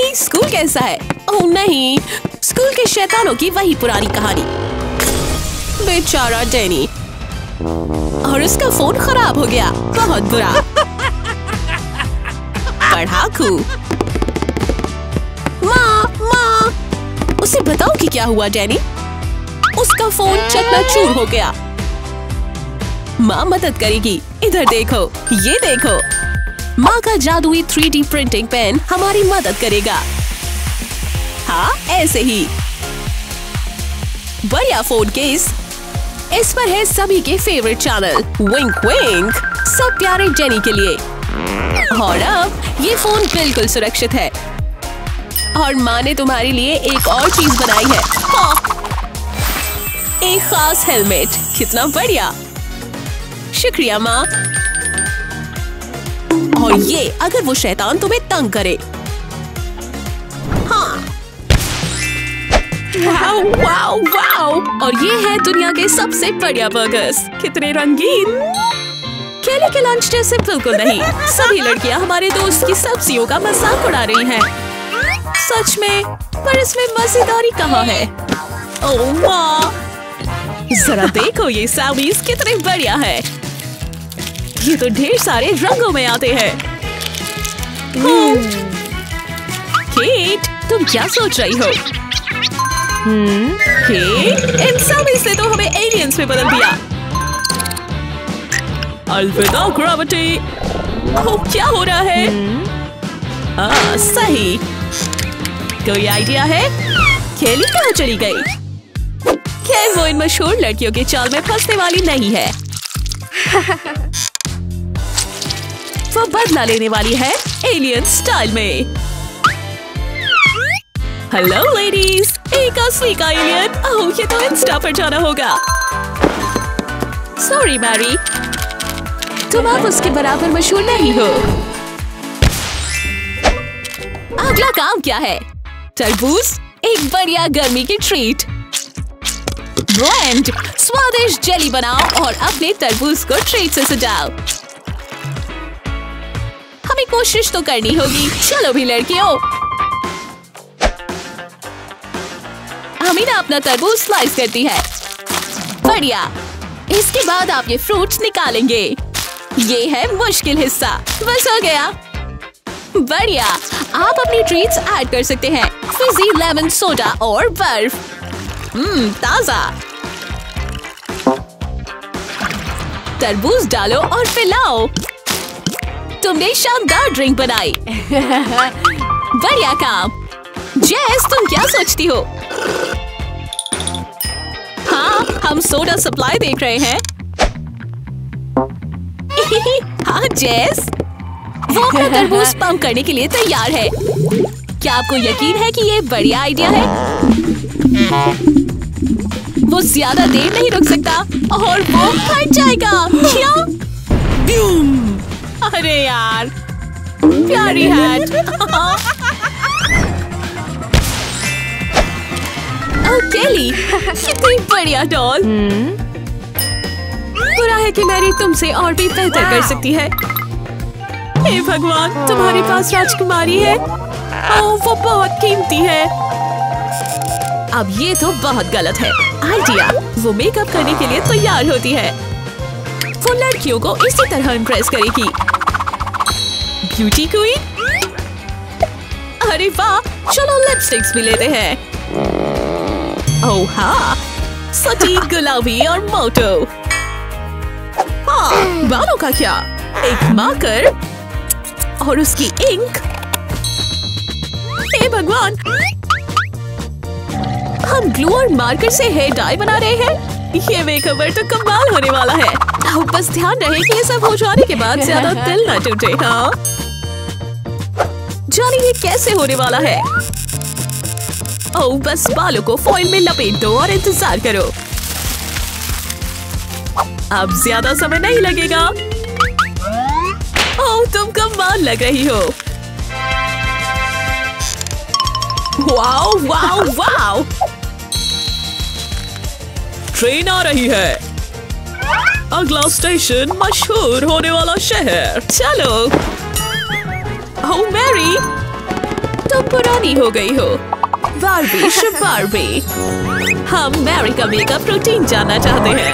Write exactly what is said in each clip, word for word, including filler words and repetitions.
Jenny, school कैसा है? ओह नहीं, स्कूल के शैतानों की वही पुरानी कहानी। बेचारा जेनी, और उसका फोन खराब हो गया। बहुत बुरा। पढ़ाकू। माँ, माँ, उसे बताओ कि क्या हुआ जेनी। उसका फोन चकनाचूर हो गया। माँ मदद करेगी। इधर देखो, ये देखो। माँ का जादुई थ्री डी प्रिंटिंग पेन हमारी मदद करेगा। हाँ, ऐसे ही। बढ़िया फोन केस। इस पर है सभी के फेवरेट चैनल। विंक विंक, सब प्यारे जेनी के लिए। और अब ये फोन बिल्कुल सुरक्षित है। और माँ ने तुम्हारे लिए एक और चीज बनाई है। हाँ, एक खास हेलमेट। कितना बढ़िया। शुक्रिया माँ। और ये अगर वो शैतान तुम्हें तंग करे। हाँ। Wow wow wow. और ये है दुनिया के सबसे बढ़िया बर्गर्स। कितने रंगीन। केले के लंच जैसे बिल्कुल नहीं। सभी लड़कियां हमारे दोस्त की सब्जियों का मजाक उड़ा रही हैं। सच में, पर इसमें मजेदारी कहाँ है? ओह माँ, जरा देखो ये सैंडविच कितने बढ़िया है। ये तो ढेर सारे रंगों में आते हैं। केट, तुम क्या सोच रही हो? हम्म, केट, इन सैंडविच से तो हमें एलियंस में बदल दिया। अलविदा ग्रेविटी। ओह, क्या हो रहा है? हाँ, सही। कोई आइडिया है? केली कहाँ चली गई? खैर, वो इन मशहूर लड़कियों के चाल में फंसने वाली नहीं है। वो बदला लेने वाली है एलियन स्टाइल में। हेलो लेडीज, एक असली का एलियन। ओह, ये तो इंस्टा पर जाना होगा। सॉरी मैरी, तुम अब उसके बराबर मशहूर नहीं हो। अगला काम क्या है? तरबूज, एक बढ़िया गर्मी की ट्रीट। ब्रेंड, स्वादिष्ट जेली बनाओ और अपने तरबूज को ट्रीट से सजाओ। हमें कोशिश तो करनी होगी। चलो भी लड़कियों। अमीना अपना तरबूज स्लाइस करती है। बढ़िया। इसके बाद आप ये फ्रूट्स निकालेंगे। ये है मुश्किल हिस्सा। बस हो गया। बढ़िया। आप अपनी ट्रीट्स ऐड कर सकते हैं। फिजी लेमन सोडा और बर्फ। हम्म, ताजा। तरबूज डालो और पिलाओ। तुमने शानदार ड्रिंक बनाई। बढ़िया काम। जेस, तुम क्या सोचती हो? हाँ, हम सोडा सप्लाई देख रहे हैं। हाँ जेस, वो अपना तरबूज पंप करने के लिए तैयार है। क्या आपको यकीन है कि ये बढ़िया आइडिया है? वो ज्यादा देर नहीं रुक सकता और वो फट जाएगा। क्या? अरे यार, प्यारी हैट। ओह केली, कितनी बढ़िया डॉल। बुरा है कि मैरी तुमसे और भी बेहतर कर सकती है। हे भगवान, तुम्हारे पास राजकुमारी है। ओह, वो बहुत कीमती है। अब ये तो बहुत गलत है आइडिया। वो मेकअप करने के लिए तैयार होती है। वो लड़कियों को इसी तरह इम्प्रेस करेगी। Beauty queen. अरे वाह, चलो लिपस्टिक्स भी लेते हैं। ओह हाँ, सटीक, गुलाबी और मोटो। हाँ, बालों का क्या? एक मार्कर और उसकी इंक। हे भगवान, हम ग्लू और मार्कर से हेयर डाई बना रहे हैं। ये मेकअप तो कमाल होने वाला है। अब बस ध्यान रहे कि ये सब हो जाने के बाद ज्यादा दिल ना टूटे। हाँ, जाने ये कैसे होने वाला है। ओह, बस बालों को फॉइल में लपेट दो और इंतजार करो। अब ज्यादा समय नहीं लगेगा। ओह, तुम कमाल लग रही हो। Wow wow wow. ट्रेन आ रही है। अगला स्टेशन मशहूर होने वाला शहर। चलो। ओह मैरी, तुम पुरानी हो गई हो। बार्बी शुभ बार्बी, हम मैरी का मेकअप रूटीन जानना चाहते हैं।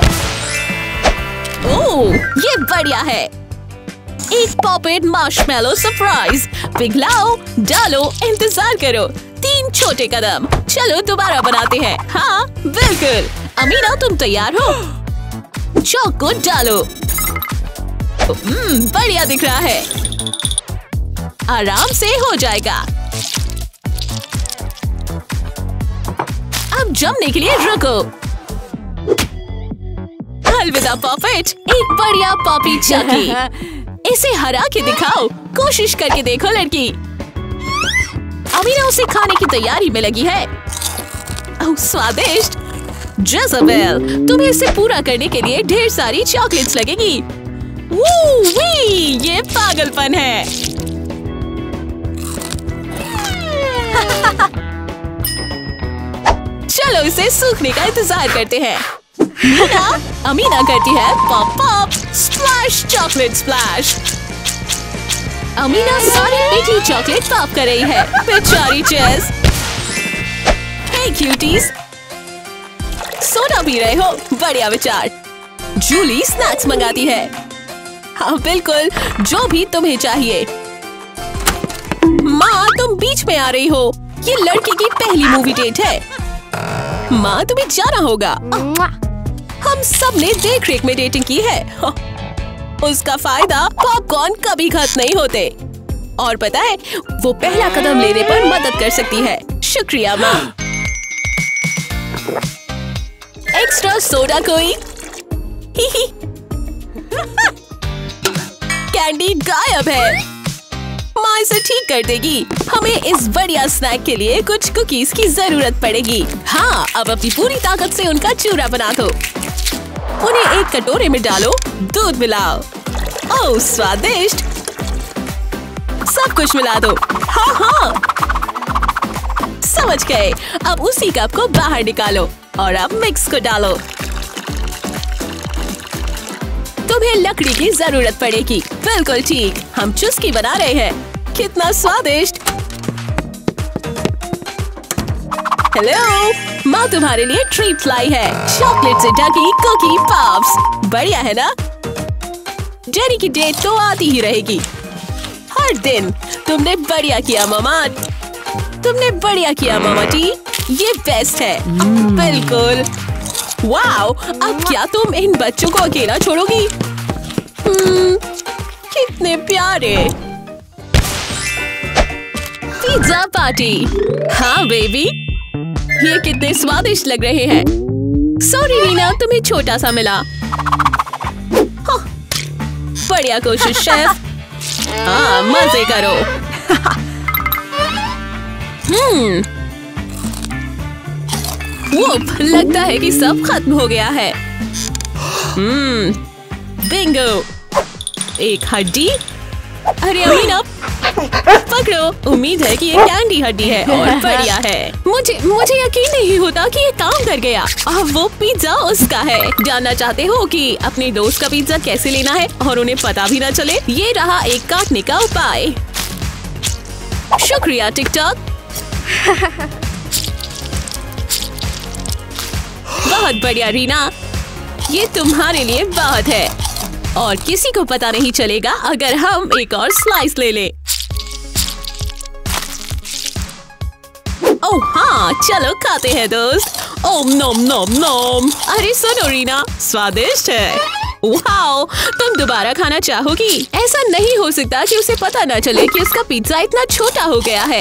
ओह, ये बढ़िया है। एक पॉपेट मार्शमेलो सरप्राइज। पिघलाओ, डालो, इंतजार करो। तीन छोटे कदम। चलो दोबारा बनाते हैं। हाँ बिल्कुल। अमीना तुम तैयार हो? चॉक को डालो। हम्म, बढ़िया दिख रहा है। आराम से हो जाएगा। अब जमने के लिए रुको। अलविदा पॉपेट, एक बढ़िया पॉपी चकी। इसे हरा के दिखाओ। कोशिश करके देखो लड़की। अमीना उसे खाने की तैयारी में लगी है। ओह स्वादिष्ट। जेज़ाबेल, तुम्हें इसे पूरा करने के लिए ढेर सारी चॉकलेट्स लगेगी। वू वी, ये पागलपन है। चलो इसे सूखने का इंतजार करते हैं। मीना, अमीना करती है pop pop splash chocolate splash. Amina सारी मीठी चॉकलेट पॉप कर रही है। बेचारी चेस। हे क्यूटीज, सोडा पी रहे हो? बढ़िया विचार। जूली स्नैक्स मंगाती है। हाँ बिल्कुल, जो भी तुम्हें चाहिए। माँ तुम बीच में आ रही हो। ये लड़की की पहली मूवी डेट है। माँ तुम्हें जाना होगा। हम सब ने देख रेख में डेटिंग की है। उसका फायदा पॉपकॉर्न कभी खत्म नहीं होते। और पता है, वो पहला कदम लेने पर मदद कर सकती है। शुक्रिया माँ। एक्स्ट्रा सोडा कोई? कैंडी गायब है। माँ इसे ठीक कर देगी। हमें इस बढ़िया स्नैक के लिए कुछ कुकीज की जरूरत पड़ेगी। हाँ, अब अपनी पूरी ताकत से उनका चूरा बना दो। उन्हें एक कटोरे में डालो, दूध मिलाओ। ओह स्वादिष्ट। सब कुछ मिला दो। हाँ हाँ समझ गए। अब उसी कप को बाहर निकालो और अब मिक्स को डालो। तुम्हें लकड़ी की जरूरत पड़ेगी। बिल्कुल ठीक, हम चुस्की बना रहे हैं। कितना स्वादिष्ट। हेलो, माँ तुम्हारे लिए ट्रीट लाई है। चॉकलेट से ढकी कुकी पफ्स। बढ़िया है ना? जेरी की डेट तो आती ही रहेगी हर दिन। तुमने बढ़िया किया मामा। तुमने बढ़िया किया मामा जी। ये बेस्ट है। बिल्कुल। वाओ, अब क्या तुम इन बच्चों को अकेला छोड़ोगी? हम्म, कितने प्यारे। Pizza party. हाँ बेबी, ये कितने स्वादिष्ट लग रहे हैं। सॉरी रीना, तुम्हें छोटा सा मिला। हाँ, बढ़िया कोशिश शेफ। हाँ मजे करो। हम्म, वुप, लगता है कि सब खत्म हो गया है। Hmm, bingo. एक हड्डी। अरे अमीना पकड़ो। उम्मीद है कि ये कैंडी हड्डी है और बढ़िया है। मुझे मुझे यकीन नहीं होता कि ये काम कर गया। अब वो पिज्जा उसका है। जानना चाहते हो कि अपने दोस्त का पिज्जा कैसे लेना है और उन्हें पता भी ना चले? ये रहा एक काटने का उपाय। शुक्रिया टिकटॉक। बहुत बढ़िया रीना, ये तुम्हारे लिए बहुत है और किसी को पता नहीं चलेगा अगर हम एक और स्लाइस ले ले। ओह हाँ, चलो खाते हैं दोस्त। ओम नोम नोम नोम। अरे सुनो रीना, स्वादिष्ट है। वाओ, तुम दोबारा खाना चाहोगी? ऐसा नहीं हो सकता कि उसे पता न चले कि उसका पिज्जा इतना छोटा हो गया है।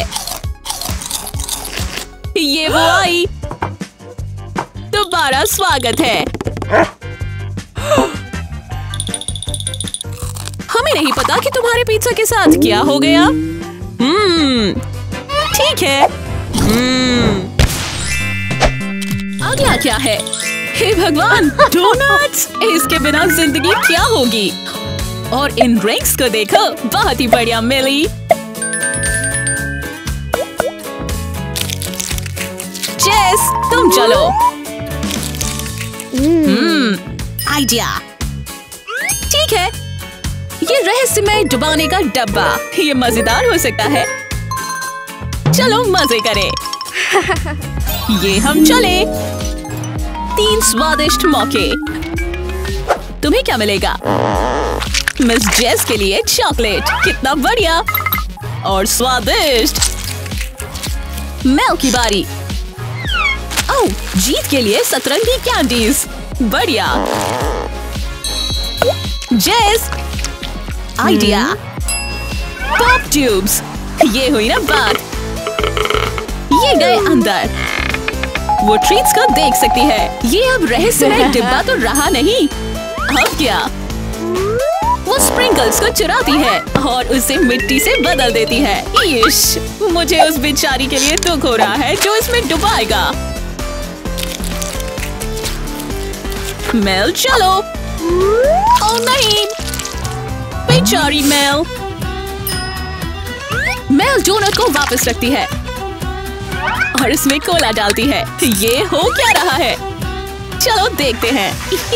ये वो आई। दोबारा स्वागत है। हमें नहीं पता कि तुम्हारे पिज्जा के साथ क्या हो गया। हम्म, ठीक है। हम्म, अगला क्या है? हे भगवान, डोनट्स! इसके बिना जिंदगी क्या होगी? और इन ड्रिंक्स को देखो, बहुत ही बढ़िया मिली। जेस, तुम चलो। Hmm, idea. ठीक है, ये रहस्यमय डुबाने का डब्बा। ये मजेदार हो सकता है। चलो मजे करें। ये हम चले। तीन स्वादिष्ट मौके। तुम्हें क्या मिलेगा? मिस जेस के लिए चॉकलेट। कितना बढ़िया और स्वादिष्ट। मेल की बारी। ओह, जीत के लिए सतरंगी कैंडीज। बढ़िया। जेस आइडिया। Pop tubes. ये हुई ना बात। ये गए अंदर। वो ट्रीट्स को देख सकती है। ये अब रहस्यमय डिब्बा तो रहा नहीं। अब क्या? वो स्प्रिंकल्स को चुराती है और उसे मिट्टी से बदल देती है। ईश, मुझे उस बेचारी के लिए दुख हो रहा है जो इसमें डुबाएगा। मेल चलो। ओह नहीं, बेचारी मेल। मेल डोनट को वापस रखती है और इसमें कोला डालती है। ये हो क्या रहा है? चलो देखते हैं।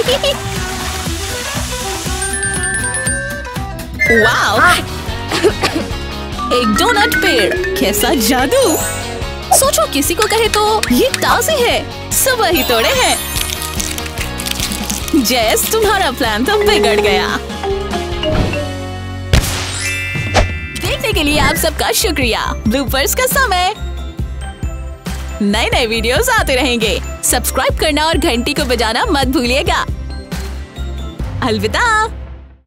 वाओ! एक डोनट पेड़। कैसा जादू! सोचो किसी को कहे तो ये ताजे है, सुबह ही तोड़े हैं। जेस, तुम्हारा प्लान तो बिगड़ गया। देखने के लिए आप सबका शुक्रिया। ब्लूपर्स का समय। नए नए वीडियोस आते रहेंगे। सब्सक्राइब करना और घंटी को बजाना मत भूलिएगा। अलविदा।